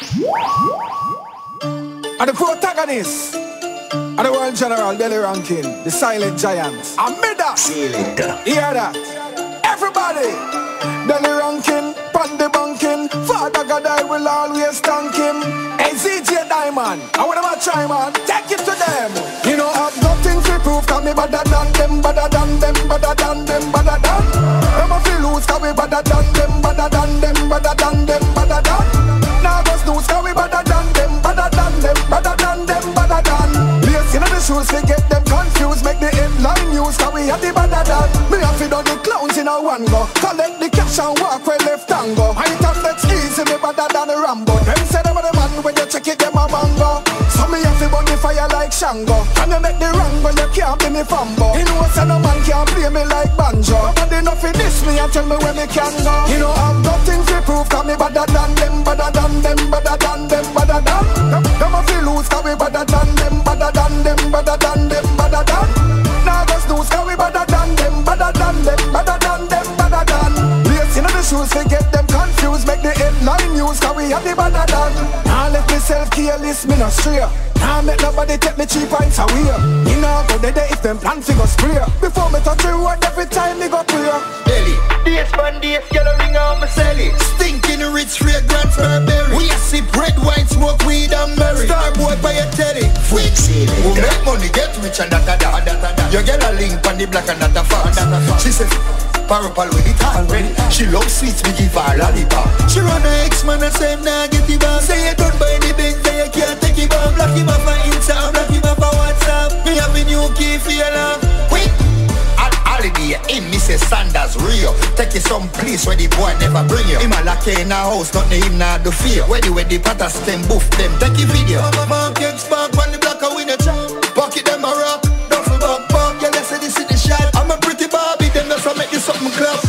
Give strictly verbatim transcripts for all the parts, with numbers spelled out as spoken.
Are the protagonists, are the world general, Belly Ranking, the silent giants. I'm mid that. Selectah. Hear that? Everybody. Belly Ranking, Pandy Banking. Father God, I will always thank him. Hey, Z J Diamond, I want to try, man. Take it to them. You know, I've nothing to prove. Cause me better than them, better than them, better than them, better than. I'm a feel loose, cause we better than them, better than them, better than them, better than. Now just lose, cause we better than them, better than them, better than them, better than. Lace in the shoes, we get them confused. Make the headline news, cause we have the better than. Me have to do the clowns in a one go. Collect the cash and walk where left and go. I time that's easy, me better than a Rambo. Them say them are the man, when you check it, them a mango. So me have to burn the fire like Shango. Can you make the Rango, you can't be me fambo. You know say no man can't play me like banjo. Nobody enough for this me and tell me where me can go. You know I've nothing to prove, cause me better than them, better than them, better than them, better than. Them a feel loose, cause we better than them, better than them, better than them, better than. Now just lose, cause we better than them, better than them, better than them, better than. Lace in the shoes, we get them confused. Make the headline news, cause we have the better than. Now let myself careless, me no stray. Now make nobody take me three pints away. Me nah go there if them plan to go spray. Before me touch the road, every time me go pray. Belly, days pan days, yellow ring on my celly. Stinking rich fragrance Burberry. We a sip red wine, smoke weed and merry. Starboy by a telly. Freak ceiling. Who make money get rich and that a that. You get a link on the black and that a fast. She says parapal with it already. She loves sweets, we give her lollipop. She run her ex-man and say him nah get it back. Say you don't buy the Benz, say you can't take it back. Block him off on Instagram, block him off on WhatsApp. Me have a new key for your love. Quick! At holiday, in Missus Sanders Rio. Take you some place where the boy never bring you. Him a lock in a house, nothing him nah do fear. Where the where the patters can boof them, take a video. Market spark on the block a winner chop. Pocket them a rock, duffel bag bag. Yeah, let's say this is the shot. I'm a pretty Barbie, them that's what make you something club.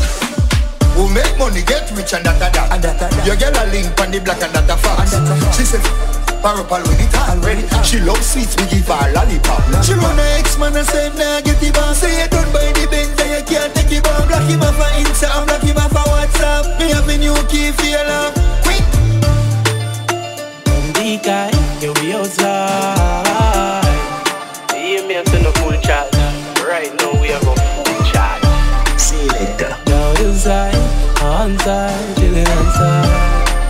Who make money get rich and that a that. You get a link on the black and that a fast. She says parapal with it already. She loves sweets, we give her lollipop. She run her ex-man and say nah get it back. Say you don't buy the Benz, then you can't take it back. Block him off on Instagram, block him off on WhatsApp. Me have a new key for your love. Quick! Dkoi, here we outside. You may have to no full charge. Right now we have a full charge. Selectah. Down inside, on side, chilling inside.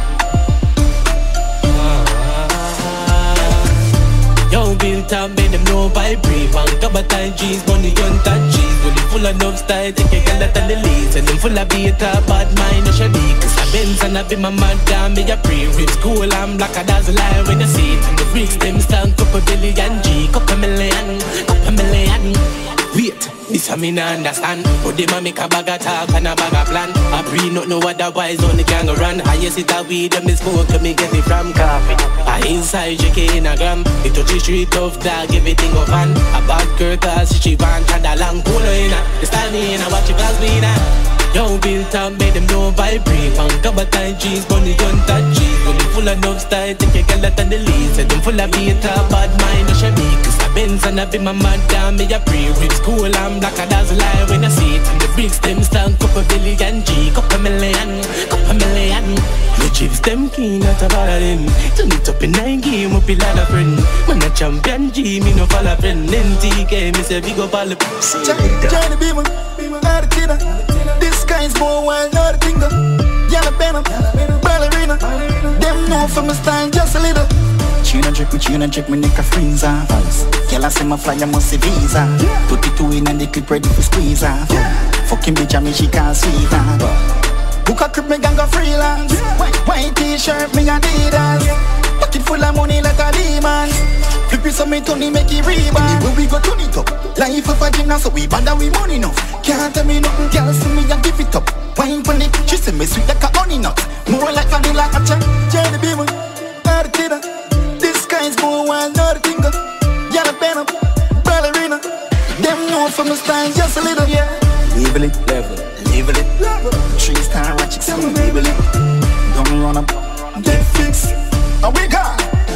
Yo, built up, made them know by brief. And cover time G's, money on that cheese. When they full enough style, take a girl out on the leads. And them full of beta, bad mind, no shabby. Cause I Benz and I be my madam, me a pre-ribs. Cool and black, I dazzle lie when you see it. And the bricks, them stand couple billion G. Couple million, couple million. Wait, this I me nah understand. But them a make a bag of talk and a bag of plan. I breathe not no otherwise only can go run. I yes it a weed and me smoke to me get it from coffee. I inside J K in a gram. It touch the street tough dog, everything go van. A bad girl cause she want and a long polo in her. They stand in and watch it cause we in her. Yo, built up, made them know by brief. And cover time jeans, money on that cheese. When they full enough style, take a girl out on the lead. Say them full of beta, bad mind, no shabby. Cause I Benz and I be my madam, me a pre-ribs. Cool and black, I dazzle lie when I see it. And the bricks, them stand couple billion G. Couple million, couple million. The chips, them clean out of all of them. Turn it up in nine game, up in lot of friend. Man a champion G, me no fall a friend. N T K, me say big up all the Johnny Beamer, Argentina. This guy's more wild, not a tingle. Yellow Venom, ballerina. Them know from my style just a little. Tune and drip me, tune and drip me, neck a freeze off. Girl I say my fly, I must see visa. Put it two in and the clip ready for squeeze off. Fucking bitch, I mean she can't sweet off. Book a crib, me gang go freelance. White t-shirt, me Adidas. Pocket full of money like a demon. Flip it so me Tony make it rebound. When we go turn it up, life of a gymna so we bad and we money enough. Can't tell me nothing, girl see me and give it up. Wine for it, she say me sweet like a honey nut. More like vanilla a cherry, Jenny Beamer, Argentina. This guy's more wild, not a tingle. Yellow Venom, ballerina. Them know from the style just a little, yeah. Level it, level, level it, level. Three star ratchet, so level it. Don't run up, get fixed. And we got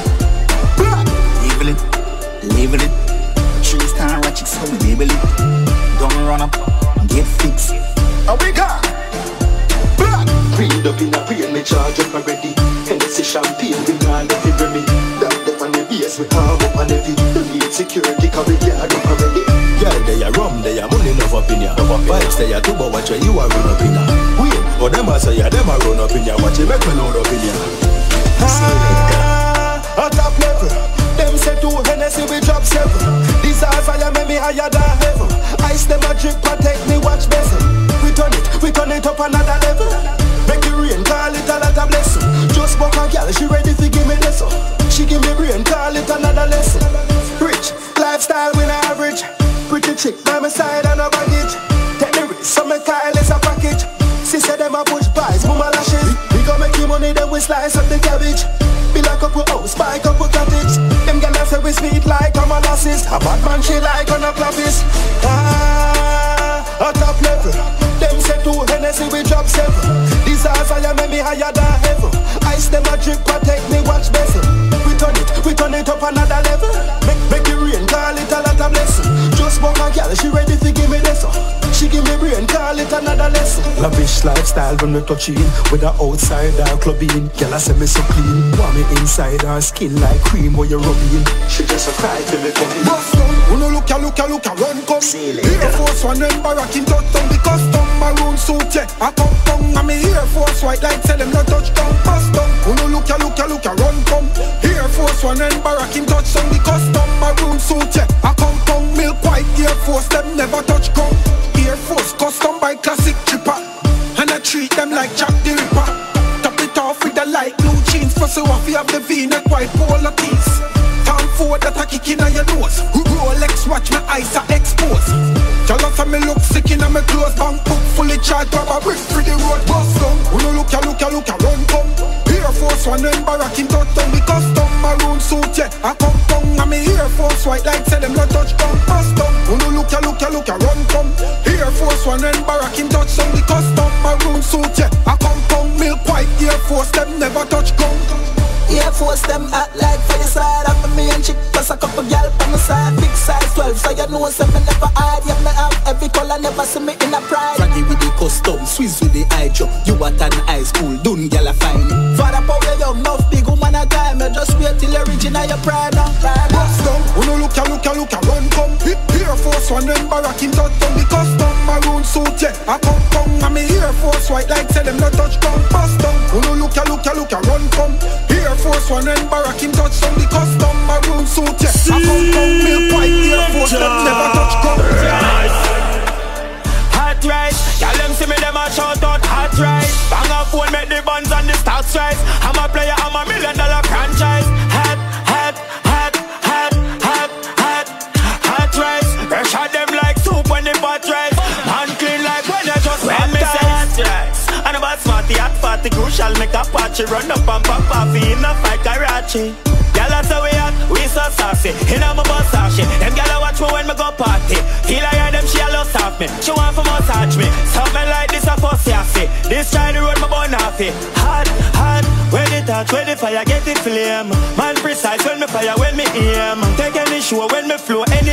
level it, level it. Three star ratchet, so level it. Don't run up, get fixed. And we got read up in a real, me charge up already. And the champagne, we can't let it bring me. That dip on the base, we calm up on every. We need security, cause we can't do already. Girl, they are rum, they are money, enough up in ya. Vibes, they are two, but watch where you are run up in ya. Wait, but them a say ya, them a run up in ya. Watch you make me load up in ya. Ah, a top level. Them say two Hennessy, we drop seven. These are fire, make me higher than heaven. Ice them a drip, protect me, watch bezel. We turn it, we turn it up another level. Make it rain, call it a lot of blessing. Just walk a girl, she ready to give me this. She give me brain, call it another lesson. Rich, lifestyle, we not average. Pretty chick by my side and a baggage. Take the risk, so me Kyle is a package. She said them a push buys, mama lashes. We gon' make you money, then we slice up the cabbage. Be like up with house, buy up with cottage. Them gals say we sweet like a molasses. A bad man she like on a clavis. Ah, a top level. Them say two Hennessy, we drop seven. These are fire, make me higher than heaven. Ice them a drip, protect me, watch bezel. We turn it, we turn it up another level. Make, make it rain, call it a lot of blessing. Just walk a girl, she ready to give me this. She give me brain, call it another lesson. Lavish lifestyle when we touch in. With the outside our clubbing. Girl I say me so clean. Want me inside her skin like cream where you rubbing. She just a cry till me come in. Bust down, uno look ya, look ya, look ya, run come. Air Force One and barracking touch down. The custom maroon suit yeah, I come down. And me Air Force White like tell them no touch down. Bust down, uno look ya, look ya, look ya, run come. Air Force One and barracking touch down. The custom maroon suit yeah, I come down. Milk white Air Force them never touch ground. Air Force custom by classic chipper. And I treat them like Jack the Ripper. Top it off with the light blue jeans. Plus you have the V-neck white polo tees. Time for that I kick in on your nose. Rolex watch my eyes are exposed. Y'all for me look sick in on my clothes. Bank book fully charged. Grab a brick for the road bust down. Uno look ya, look ya, look ya, run come. Air Force One and barracking touch down. The custom maroon suit yeah, I come down. And me Air Force White like say them no touch down. Bust down. Uno look ya, look ya, look ya, run come. Air Force One and barracking touch down. The custom maroon suit yeah, I come down. Milk white Air Force them never touch ground. Air Force them act like fire side. After me and chick plus a couple gal on the side. Big size twelve, so you know say me never hide. Yeah, me have every color, never see me in a pride. Froggy with the custom, Swiss with the eye drop. You at an high school, done gal a fine. Father power young, enough big woman a time. You just wait till original your pride now. Bust down, uno look ya, look ya, look ya, run come. Air Force One and barracking touch down. The custom maroon suit yeah, I come come. And me Air Force White like say them no touch down. Bust down, uno look ya, look ya, look ya, run come. Air Force One and barracking touch down. The custom maroon suit yeah, I come come. Milk white Air Force them never touch come. Hot rice, y'all them see me them a shout out hot rice. Bang up phone make the buns and the stocks rise. I'm a player, I'm a million dollar franchise. Hot, hot, hot, hot, hot, hot, hot rice. Rush at them like soup when the pot rise. Man clean like when you just want me say hot rice. And about smarty hot party crucial make a patchy. Run up and pop off in a fight Karachi. Y'all that's how we hot, we so saucy. In a my bus shit. Them gyal watch me when me go party. Feel I hear them she a lust off me. She want for massage me. Something like this a fussy assy. This try the road my bun off it. Hot, hot, when it touch, when the fire get it flame. Man precise when me fire, when me aim. Take any show when me flow, any